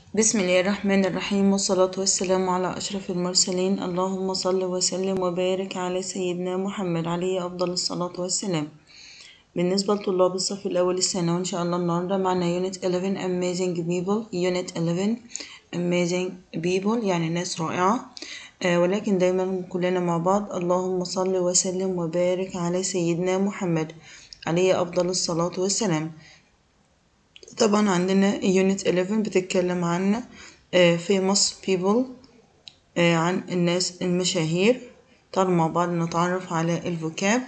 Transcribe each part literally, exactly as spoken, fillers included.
بسم الله الرحمن الرحيم، والصلاة والسلام على أشرف المرسلين. اللهم صل وسلم وبارك على سيدنا محمد عليه أفضل الصلاة والسلام. بالنسبة لطلاب الصف الأول الثانوي إن شاء الله النهاردة معنا Unit eleven Amazing People. Unit eleven Amazing People يعني ناس رائعة. آه ولكن دايما كلنا مع بعض اللهم صل وسلم وبارك على سيدنا محمد عليه أفضل الصلاة والسلام. طبعا عندنا Unit eleven بتتكلم عن famous people، عن الناس المشاهير. تعالوا مع بعض نتعرف على الفوكاب.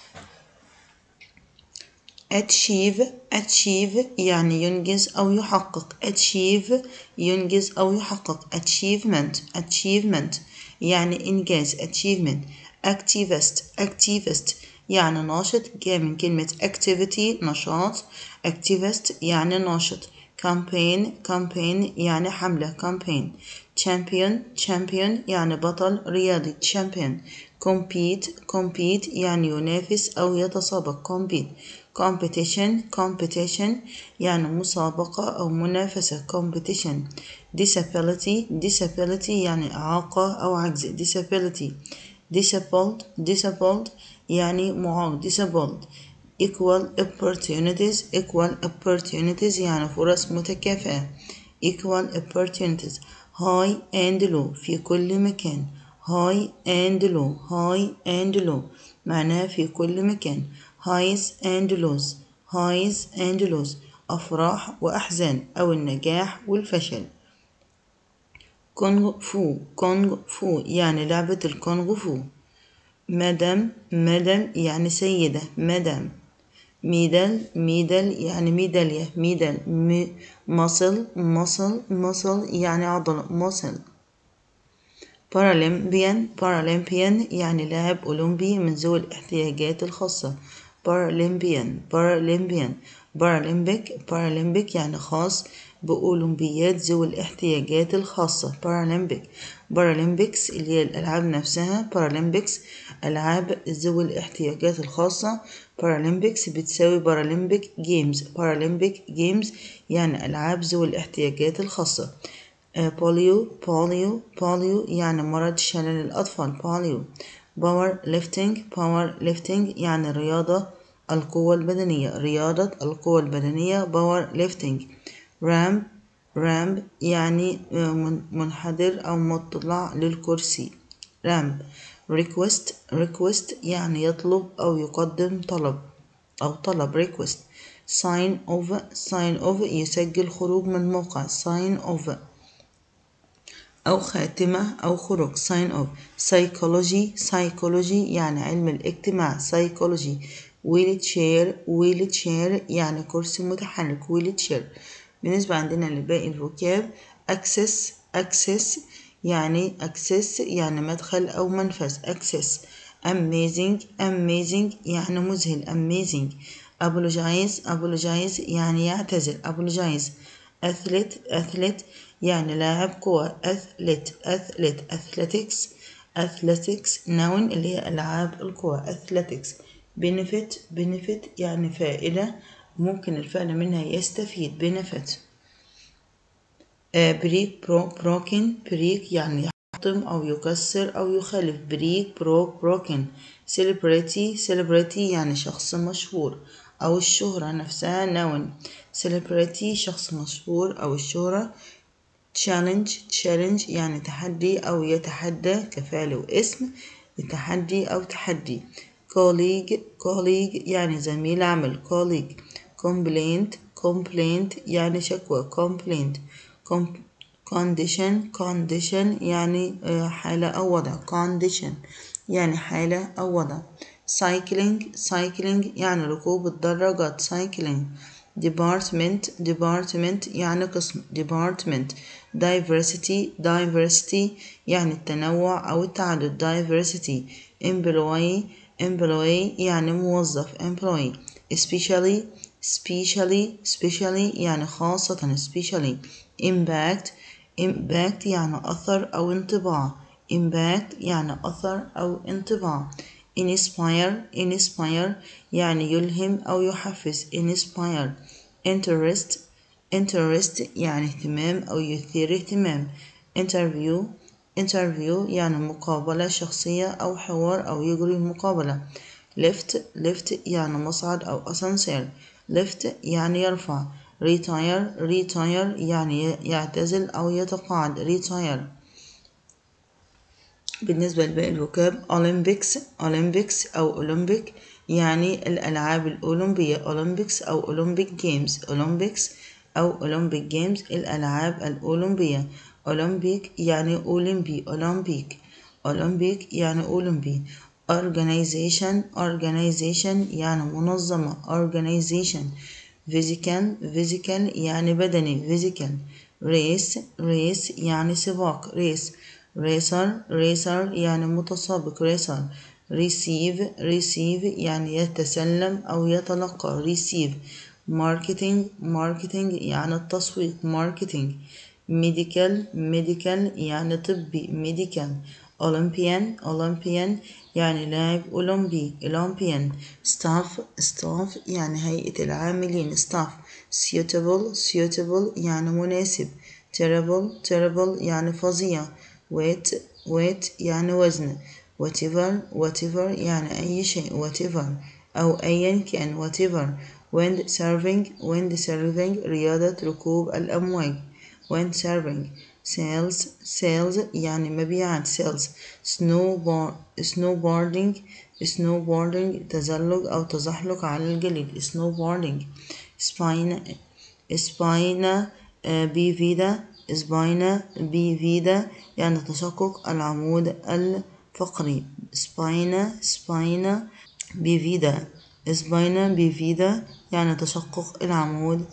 achieve achieve يعني ينجز أو يحقق. achieve ينجز أو يحقق. achievement achievement يعني إنجاز. achievement. activist activist يعني ناشط، جاء من كلمة activity نشاط. activist يعني ناشط. campaign campaign يعني حملة. campaign. champion champion يعني بطل رياضي. champion. compete compete يعني ينافس أو يتسابق. compete. competition competition يعني مسابقة أو منافسة. competition. disability disability يعني إعاقة أو عجز. disability. disabled disabled يعني معاق. disabled. equal opportunities equal opportunities يعني فرص متكافئة. equal opportunities. high and low في كل مكان. high and low high and low معناها في كل مكان. highs and lows highs and lows أفراح وأحزان أو النجاح والفشل. كونغ فو كونغ فو يعني لعبة الكونغ فو. مدام مدام يعني سيدة. مدام. ميدل ميدل يعني ميدالية. ميدل. مصل مصل مصل يعني عضلة. مصل. بارالمبيان بارالمبيان يعني لاعب أولمبي من ذوي الاحتياجات الخاصة. بارالمبيان بارالمبيان. بارالمبيك بارالمبيك يعني خاص بأولمبياد ذوي الاحتياجات الخاصة. بارالمبيك. بارالمبيكس اللي هي الألعاب نفسها. بارالمبيكس ألعاب ذوي الاحتياجات الخاصة. بارالمبيكس بتساوي بارالمبيك جيمز. بارالمبيك جيمز يعني ألعاب ذوي الاحتياجات الخاصة. بوليو بوليو بوليو يعني مرض شلل الأطفال. بوليو. باور ليفتنج باور ليفتنج يعني رياضة القوة البدنية. رياضة القوة البدنية. باور ليفتنج. رامب رامب يعني منحدر أو مطلع للكرسي. رامب. ريكوست ريكوست يعني يطلب أو يقدم طلب أو طلب. ريكوست. sign of sign of يسجل خروج من موقع. sign of أو خاتمة أو خروج. sign of. psychology psychology يعني علم الاجتماع. psychology. wheelchair wheelchair يعني كرسي متحرك. wheelchair. بالنسبة عندنا لباقي الفوكاب access access يعني access يعني مدخل أو منفذ. access. amazing amazing يعني مذهل. amazing. apologize apologize يعني يعتذر. apologize. athlete athlete يعني لاعب كرة. athlete athlete athletics athletics noun اللي هي ألعاب الكرة. athletics. benefit benefit يعني فائدة، ممكن الفعل منها يستفيد. benefit. بريك برو بروكن بريك يعني يحطم أو يكسر أو يخالف. بريك بروك بروكن. celebrity celebrity يعني شخص مشهور أو الشهرة نفسها. noun. celebrity شخص مشهور أو الشهرة. challenge challenge يعني تحدي أو يتحدى كفعل واسم. تحدي أو تحدي. colleague colleague يعني زميل عمل. colleague. complaint complaint يعني شكوى. complaint. condition condition يعني حالة أو وضع. condition يعني حالة أو وضع. cycling cycling يعني ركوب الدراجات. cycling. department department يعني قسم. department. diversity diversity يعني التنوع أو التعدد. diversity. employee employee يعني موظف. employee. especially specially specially يعني خاصة. specially. impact impact يعني أثر أو انطباع. impact يعني أثر أو انطباع. inspire inspire يعني يلهم أو يحفز. inspire. interest interest يعني اهتمام أو يثير اهتمام. interview interview يعني مقابلة شخصية أو حوار أو يجري مقابلة. lift lift يعني مصعد أو أسانسير. lift يعني يرفع. retire retire يعني يعتزل أو يتقاعد. retire. بالنسبة لباقي الفوكاب Olympics Olympics أو Olympic يعني الألعاب الأولمبية. Olympics أو Olympic Games Olympics أو Olympic Games الألعاب الأولمبية. Olympic يعني أولمبي. Olympic Olympic يعني أولمبي. Organization Organization يعني منظمة. Organization Physical Physical يعني بدني. Physical. Race Race يعني سباق. Race racer racer يعني متسابق. racer. receive receive يعني يتسلم أو يتلقى. receive. marketing marketing يعني التسويق. marketing. medical medical يعني طبي. medical. Olympian Olympian يعني لاعب أولمبي. Olympian. staff staff يعني هيئة العاملين. staff. suitable suitable يعني مناسب. terrible terrible يعني فظيع. weight weight يعني وزن. whatever whatever يعني أي شيء. whatever أو أيا كان. whatever. wind surfing wind surfing رياضة ركوب الأمواج. wind surfing. sails sails يعني مبيعات. sails. snowboard snowboarding snowboarding تزلج أو تزحلق على الجليد. snowboarding. spina spina bifida spina bifida يعني تشقق العمود الفقري. spina spina bifida spina bifida يعني تشقق العمود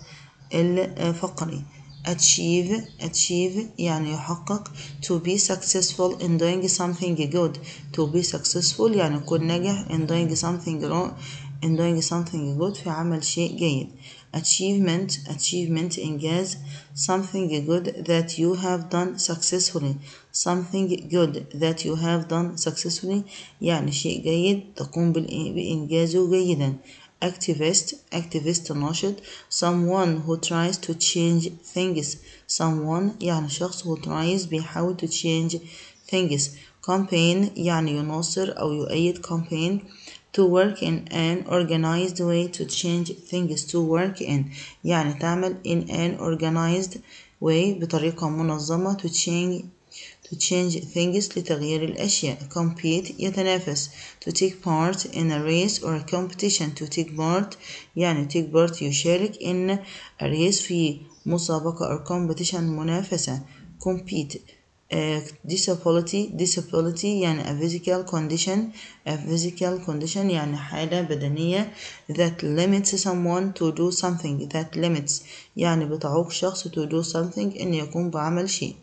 الفقري. achieve achieve يعني يحقق. to be successful in doing something good. to be successful يعني يكون ناجح in doing something wrong in doing something good في عمل شيء جيد. achievement achievement إنجاز. something good that you have done successfully. something good that you have done successfully يعني شيء جيد تقوم بإنجازه جيدا. activist activist ناشط. someone who tries to change things. someone يعني شخص who tries بيحاول to change things. campaign يعني يناصر أو يؤيد. campaign. to work in an organized way to change things. to work in يعني تعمل in an organized way بطريقة منظمة. to change to change things لتغيير الأشياء. compete يتنافس. to take part in a race or a competition. to take part يعني take part يشارك in a race في مسابقة or competition منافسة. compete. Uh, disability disability يعني a physical condition a physical condition يعني حالة بدنية that limits someone to do something. that limits يعني بتعوق شخص to do something إن يقوم بعمل شيء.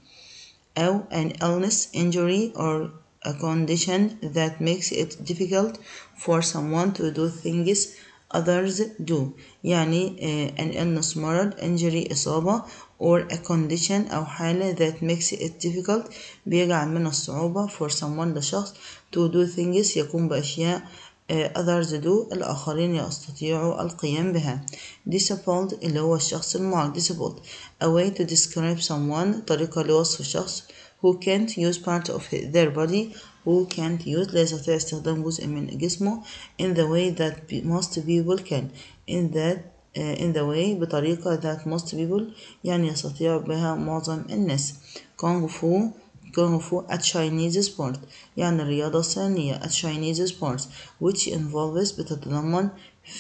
أو an illness injury or a condition that makes it difficult for someone to do things others do. يعني uh, an illness مرض. injury إصابة. or a condition أو حالة that makes it difficult بيجعل من الصعوبة for someone لشخص to do things يقوم بأشياء uh, others do الآخرين يستطيعوا القيام بها. disabled اللي هو الشخص المعاق. disabled a way to describe someone طريقة لوصف شخص who can't use part of their body who can't use لا يستطيع استخدام جزء من جسمه in the way that most people can in that uh, in the way بطريقة that most people يعني يستطيع بها معظم الناس. كونغ فو كونغ فو a Chinese sport يعني الرياضة الصينية. a Chinese sport which involves بتتضمن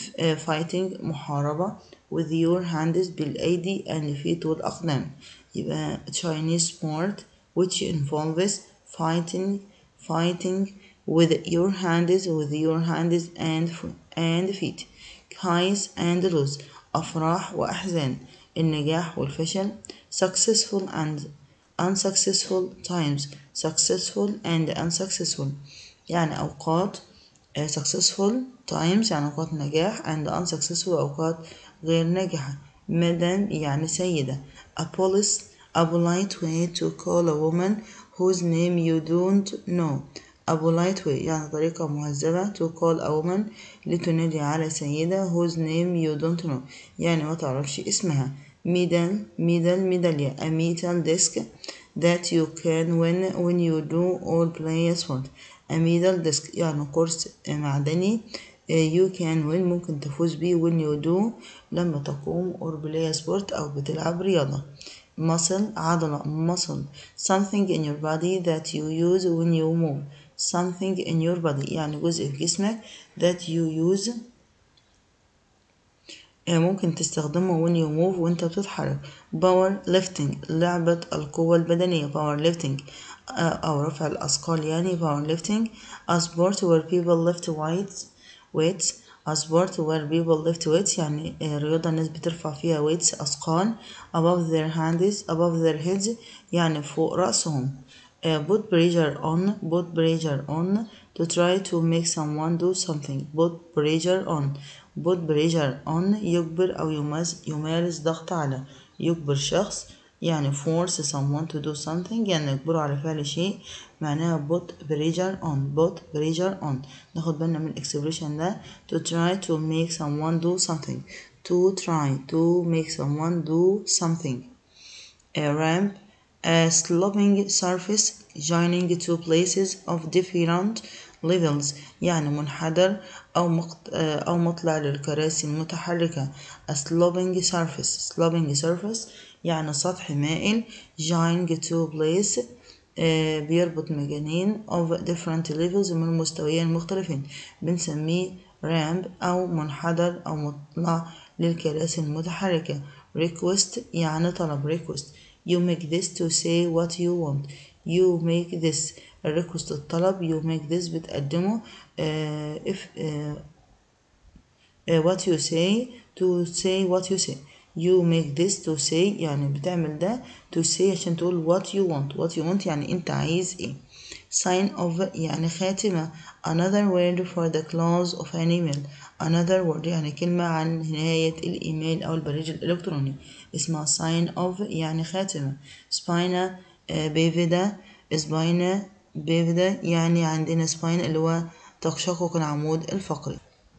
fighting محاربة with your hands بالأيدي الفيت والأقدام. يبقى Chinese sport which involves fighting fighting with your hands with your hands and and feet. highs and lows أفراح وأحزان. النجاح والفشل. successful and unsuccessful times. successful and unsuccessful يعني أوقات uh, successful times يعني أوقات نجاح and unsuccessful أوقات غير ناجحة. madam يعني سيدة. a police a polite way to call a woman whose name you don't know. a polite way يعني طريقة مهذبة to call a woman لتنادي على سيدة whose name you don't know يعني ما تعرفش اسمها. medal medal medallion a metal disc that you can win when you do or play a sport. a medal disc يعني قرص معدني you can win ممكن تفوز بيه when you do لما تقوم or play a sport أو بتلعب رياضة. muscle عضلة muscle something in your body that you use when you move. something in your body يعني جزء في جسمك that you use ممكن تستخدمه when you move وانت بتتحرك. power lifting لعبة القوة البدنية power lifting أو رفع الأثقال يعني power lifting a sport where people lift weights weights a sport where people lift weights يعني رياضة الناس بترفع فيها weights أثقال above their hands above their heads يعني فوق رأسهم. put pressure on put pressure on to try to make someone do something. put pressure on put pressure on يجبر أو يمارس يمارس ضغط على يجبر شخص يعني force someone to do something يعني يجبره على فعل شيء معناها put pressure on put pressure on. ناخد بالنا من الاكسبريشن ده to try to make someone do something to try to make someone do something. a ramp a sloping surface joining two places of different levels يعني منحدر أو مقط... أو مطلع للكراسي المتحركة. a sloping surface sloping surface يعني سطح مائل joining two places آه بيربط مكانين of different levels من مستويين مختلفين بنسميه ramp أو منحدر أو مطلع للكراسي المتحركة. request يعني طلب request you make this to say what you want. you make this request الطلب you make this بتقدمه uh, if uh, uh, what you say to say what you say. you make this to say يعني بتعمل ده to say عشان تقول what you want what you want يعني انت عايز ايه. sign of يعني خاتمة another word for the close of an email. another word يعني كلمة عن نهاية الإيميل أو البريد الإلكتروني اسمها sign of يعني خاتمة. spina bifida spina bifida يعني عندنا spine اللي هو تشقق العمود الفقري.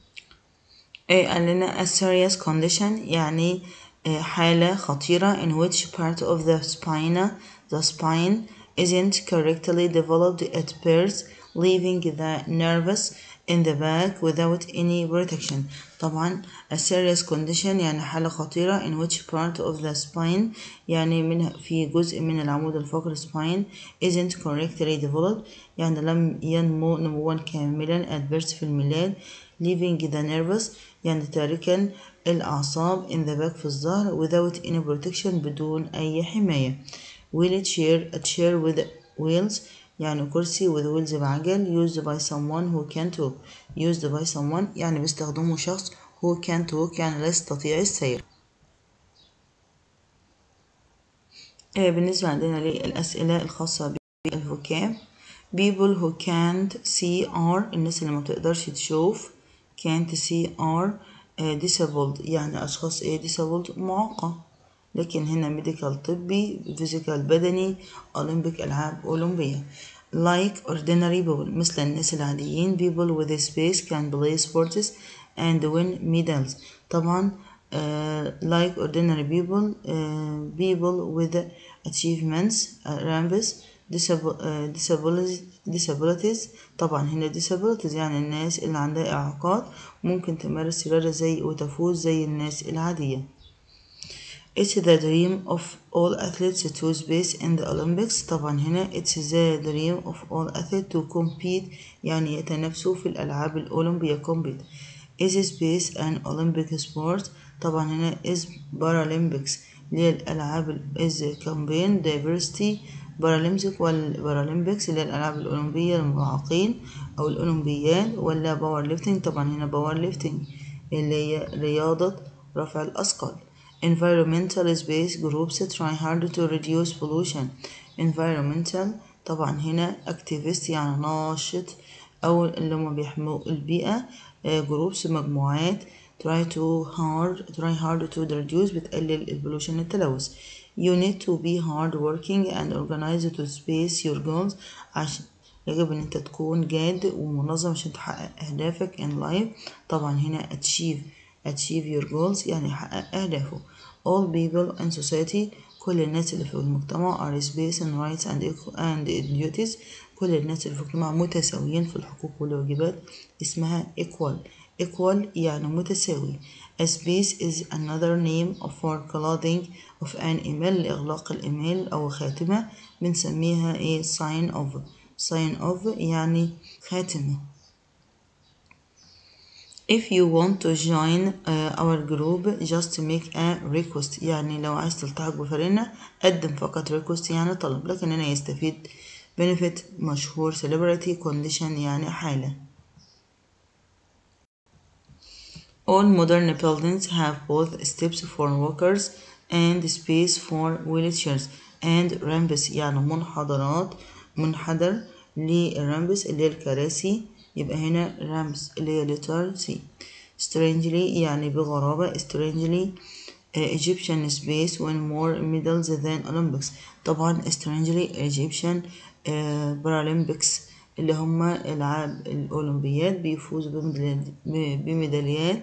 قال لنا a serious condition يعني حالة خطيرة in which part of the spine the spine isn't correctly developed at birth leaving the nerves in the back without any protection. طبعا a serious condition يعني حالة خطيرة in which part of the spine يعني من في جزء من العمود الفقري spine isn't correctly developed يعني لم ينمو نموا كاملا at birth في الميلاد leaving the nerves يعني تاركا الأعصاب in the back في الظهر without any protection بدون أي حماية. wheel chair a chair with wheels يعني كرسي with wheels بعجل used by someone who can't walk used by someone يعني بيستخدمه شخص who can't walk يعني لا يستطيع السير. بالنسبة عندنا للأسئلة الخاصة بالفوكاب people who can't see are الناس اللي ما بتقدرش تشوف can't see are disabled يعني أشخاص إيه disabled معاقة. لكن هنا medical طبي physical بدني Olympic ألعاب أولمبية. like ordinary people مثل الناس العاديين people with space can play sports and win medals. طبعا uh, like ordinary people uh, people with achievements uh, ramps disabilities disabilities طبعا هنا disabilities يعني الناس اللي عندها إعاقات ممكن تمارس رياضة زي وتفوز زي الناس العادية. It's the dream of all athletes to space in the Olympics. طبعا هنا it's the dream of all athletes to compete يعني يتنافسوا في الألعاب الأولمبية compete. Is space an Olympic sport؟ طبعا هنا is Paralympics اللي هي الألعاب is campaign diversity بارالمبيك والبارالمبيكس اللي هي الألعاب الأولمبية للمعاقين أو الأولمبياد ولا باور ليفتنج؟ طبعا هنا باور ليفتنج اللي هي رياضة رفع الأثقال. environmental space groups try hard to reduce pollution. environmental طبعا هنا activist يعني ناشط أو اللي هم بيحموا البيئة groups مجموعات try to hard try hard to reduce بتقلل البولوشن التلوث. you need to be hard working and organized to space your goals عشان يجب ان انت تكون جاد ومنظم عشان تحقق اهدافك in life. طبعا هنا achieve achieve your goals يعني يحقق اهدافه. all people in society كل الناس اللي في المجتمع are space and rights and and duties كل الناس اللي في المجتمع متساويين في الحقوق والواجبات اسمها equal equal يعني متساوي. A space is another name for clothing of an email لإغلاق الإيميل أو خاتمة بنسميها إيه sign of sign of يعني خاتمة. If you want to join uh, our group just make a request يعني لو عايز تلتحق بفريقنا قدم فقط request يعني طلب لكن هنا يستفيد benefit مشهور celebrity condition يعني حالة. All modern buildings have both steps for walkers and space for wheelchairs and ramps يعني منحدرات منحدر للرامبس اللي هي الكراسي يبقى هنا رامبس اللي هي letter C. strangely يعني بغرابة strangely uh, Egyptian space won more medals than Olympics طبعا strangely Egyptian uh, Paralympics اللي هم العاب الأولمبياد بيفوزوا بميداليات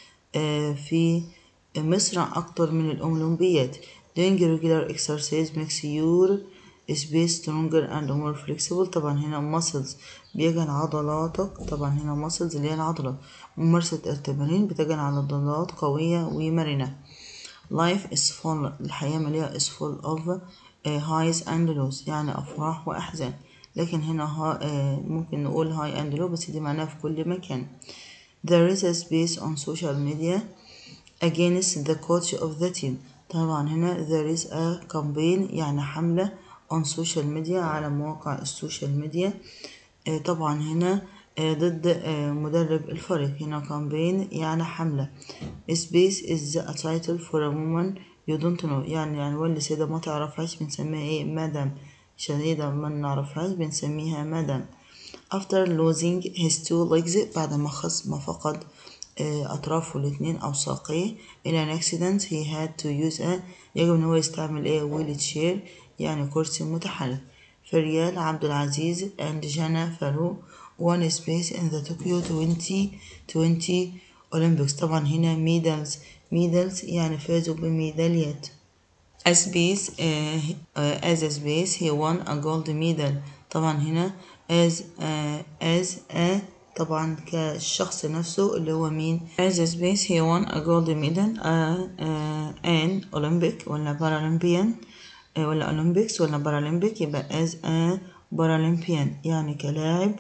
في مصر أكتر من الأولمبياد. doing regular exercise makes your space stronger and more flexible طبعا هنا muscles بيجعل عضلاتك طبعا هنا muscles اللي هي العضلة ممارسة التمارين بتجعل عضلات قوية ومرنة. life is full الحياة مليئة is full of highs and lows يعني أفراح وأحزان لكن هنا ممكن نقول high and low بس دي معناها في كل مكان. there is a space on social media against the coach of the team طبعا هنا there is a campaign يعني حملة on social media على مواقع السوشيال ميديا طبعا هنا ضد مدرب الفريق هنا campaign يعني حملة. space is a title for a woman you don't know يعني يعني واللي سيدة ما تعرفهاش بنسميها ايه مادام شديدة ما نعرفهاش بنسميها مادام. after losing his two legs بعد ما خص ما فقد أطرافه الاثنين أو ساقيه in an accident he had to use a يجب إن هو يستعمل إيه wheel chair يعني كرسي متحرك. فريال عبد العزيز and جانا فاروق won space in the Tokyo twenty twenty Olympics طبعا هنا medals medals يعني فازوا بميداليات. a space uh, uh, as a space he won a gold medal طبعا هنا as uh, as a طبعا كالشخص نفسه اللي هو مين as a space he won a gold medal uh, uh, an Olympic ولا Paralympian uh, ولا Olympics ولا Paralympic يبقى as a Paralympian يعني كلاعب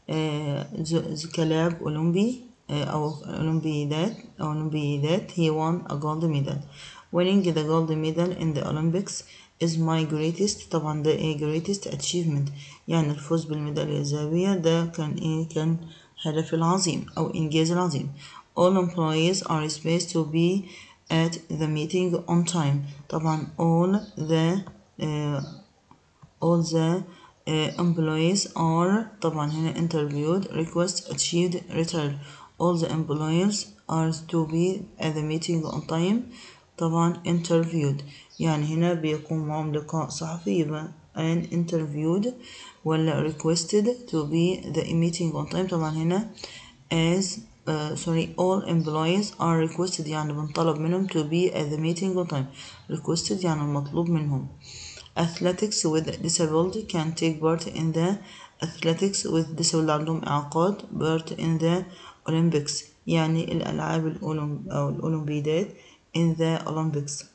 uh, كلاعب أولمبي uh, أو أولمبيادات أو أولمبيادات he won a gold medal. winning the gold medal in the Olympics is my greatest طبعا ده ايه greatest achievement يعني الفوز بالميدالية الذهبية ده كان ايه كان هدف العظيم أو إنجاز العظيم. all employees are supposed to be at the meeting on time طبعا all the uh, all the uh, employees are طبعا هنا interviewed request achieved retired all the employees are to be at the meeting on time طبعا interviewed يعني هنا بيقوم معهم لقاء صحفي يبقى an interviewed ولا requested to be the meeting on time طبعا هنا as uh, sorry all employees are requested يعني بنطلب منهم to be at the meeting on time requested يعني المطلوب منهم. athletics with disabled can take part in the athletics with disabled عندهم إعاقات part in the Olympics يعني الألعاب الأولمب أو الأولمبيادات in the Olympics.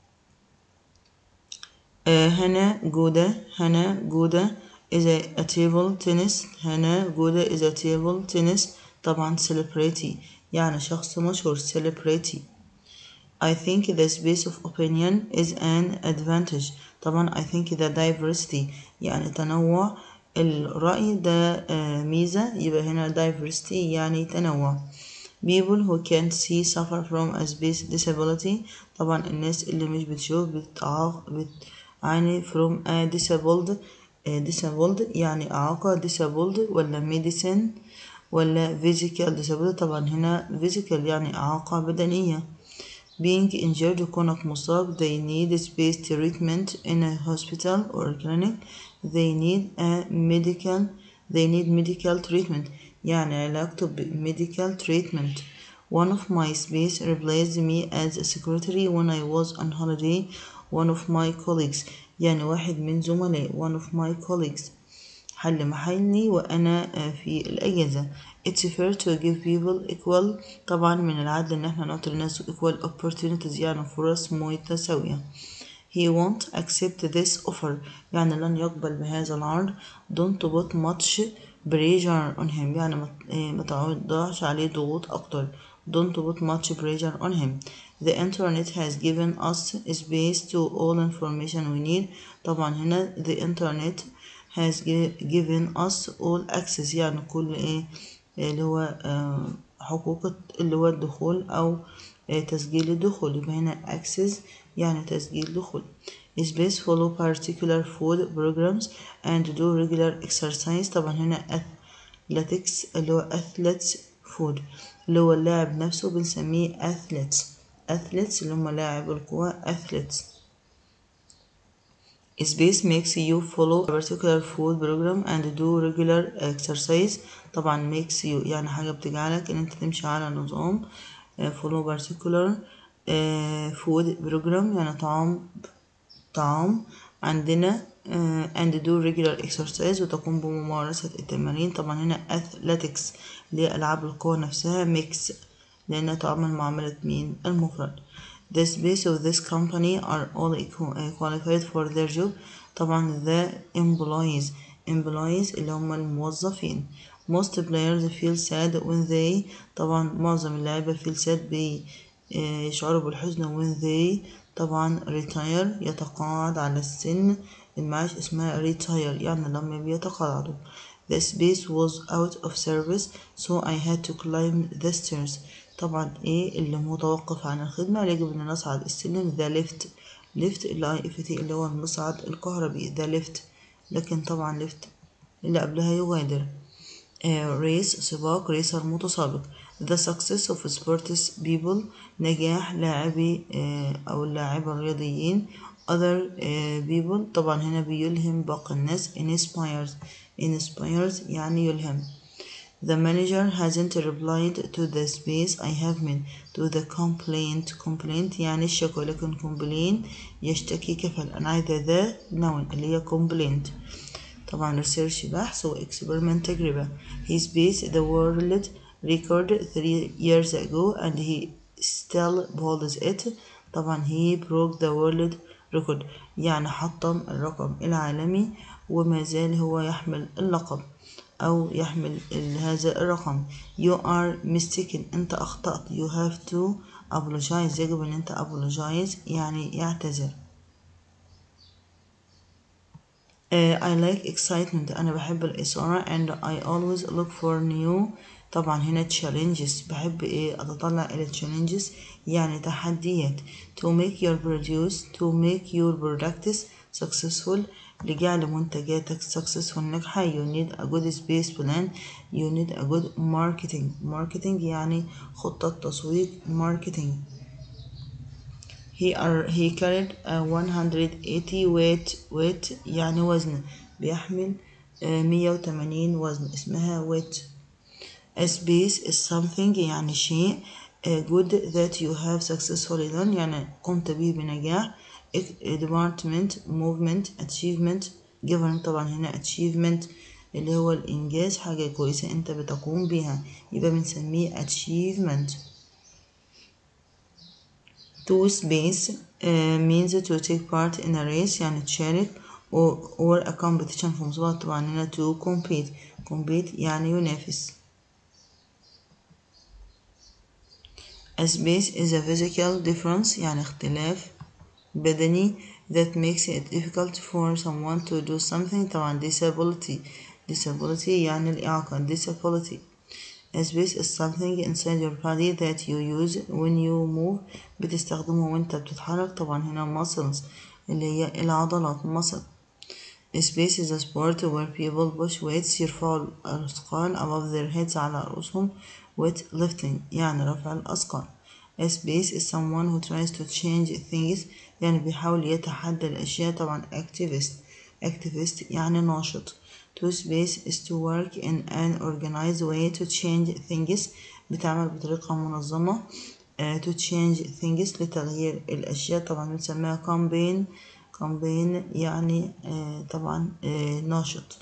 آه هنا جودة هنا جودة is a, a table tennis هنا جودة is a table tennis طبعا celebrity يعني شخص مشهور celebrity. I think the space of opinion is an advantage طبعا I think the diversity يعني تنوع الرأي ده آه ميزة يبقى هنا diversity يعني تنوع. people who can't see suffer from a space disability طبعا الناس اللي مش بتشوف بتعاق بتعاني from a disabled uh, disabled يعني إعاقة disabled ولا medicine ولا physical disability طبعا هنا physical يعني إعاقة بدنية. being injured كونك مصاب they need space treatment in a hospital or clinic they need a medical they need medical treatment يعني علاج طبي medical treatment One of my space replaced me as a secretary when I was on holiday. One of my colleagues يعني واحد من زملائي. One of my colleagues حل محلي وأنا في الأجازة. It's fair to give people equal. طبعا من العدل إن احنا نعطي الناس equal opportunities يعني فرص متساوية. He won't accept this offer يعني لن يقبل بهذا العرض. Don't put much pressure on him يعني ما تعضعش عليه ضغوط أكتر. Don't put much pressure on him. The internet has given us space to all information we need. طبعا هنا the internet has given us all access يعني كل ايه اللي هو حقوق اللي هو الدخول أو تسجيل الدخول. يبقى هنا access يعني تسجيل دخول. Space follow particular food programs and do regular exercise. طبعا هنا athletics اللي هو athletes food اللي هو اللاعب نفسه بنسميه athletes. athletes اللي هم لاعب القوى athletes. Space makes you follow a particular food program and do regular exercise. طبعا makes you يعني حاجة بتجعلك ان انت تمشي على نظام. follow particular food program يعني طعام طعام عندنا and do regular exercise وتقوم بممارسة التمارين. طبعا هنا athletics اللي هي ألعاب القوى نفسها makes لأنها تعمل معاملة مين المفرد. The space of this company are all qualified for their job. طبعا the employees employees اللي هم الموظفين. Most players feel sad when they طبعا معظم اللاعبين feel sad بيشعروا بالحزن when they طبعا retire يتقاعد على السن. المعاش اسمها retire يعني لما بيتقاعدوا. The space was out of service so I had to climb the stairs. طبعا ايه اللي متوقف عن الخدمة يجب ان نصعد السلم. the lift lift اللي اللي هو المصعد الكهربي the lift. لكن طبعا lift اللي قبلها يغادر. race سباق ريسر متسابق. the success of sports people نجاح لاعبي أو اللاعبة الرياضيين. other people طبعا هنا بيلهم باقي الناس. inspires inspires يعني يلهم. The manager hasn't replied to the space I have made to the complaint. complaint يعني الشكوى لكن complain يشتكي كفل. أنا عايزة the noun اللي هي complaint. طبعا research بحث و experiment تجربة. He spaced the world record three years ago and he still holds it. طبعا he broke the world record يعني حطم الرقم العالمي وما زال هو يحمل اللقب أو يحمل هذا الرقم. You are mistaken أنت أخطأت. You have to apologize يجب أن أنت apologize يعني يعتذر. Uh, I like excitement أنا بحب الإثارة and I always look for new. طبعا هنا challenges بحب إيه أتطلع إلى challenges يعني تحديات. to make your produce to make your products successful لجعل منتجاتك successful ناجحة. you need a good space plan. you need a good marketing marketing يعني خطة تسويق marketing. He are he carried a one hundred eighty weight weight يعني وزن بيحمل مية وتمانين وزن اسمها weight. A space is something يعني شيء good that you have successfully done يعني قمت به بنجاح. department movement achievement given طبعا هنا achievement اللي هو الإنجاز حاجة كويسة أنت بتقوم بها يبقى بنسميه achievement. To space uh, means to take part in a race يعني تشارك or, or a competition في مسابقة. طبعا هنا to compete compete يعني ينافس. A space is a physical difference يعني اختلاف بدني that makes it difficult for someone to do something. طبعا disability disability يعني الإعاقة disability. A space is something inside your body that you use when you move بتستخدمه وانت بتتحرك. طبعا هنا muscles اللي هي العضلات muscle. A space is a sport where people push weights يرفعوا الأثقال above their heads على رؤوسهم. weight lifting يعني رفع الأثقال. A space is someone who tries to change things يعني بيحاول يتحدى الأشياء. طبعا activist activist يعني ناشط. to space is to work in an organized way to change things بتعمل بطريقة منظمة. uh, to change things لتغيير الأشياء طبعا بنسميها campaign. campaign يعني uh, طبعا uh, ناشط.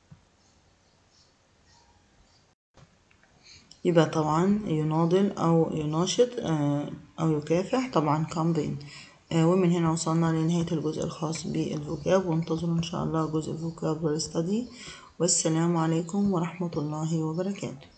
يبقى طبعا يناضل أو يناشط أو يكافح طبعا campaign. ومن هنا وصلنا لنهاية الجزء الخاص بالفوكاب، وانتظروا إن شاء الله جزء vocabulary study. والسلام عليكم ورحمة الله وبركاته.